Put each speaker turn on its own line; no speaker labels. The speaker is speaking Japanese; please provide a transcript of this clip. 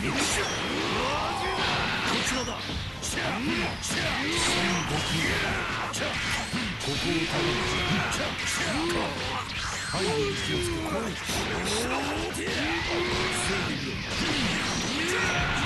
ちらだ。ここを頼むぞ。背後に気をつけ。来い。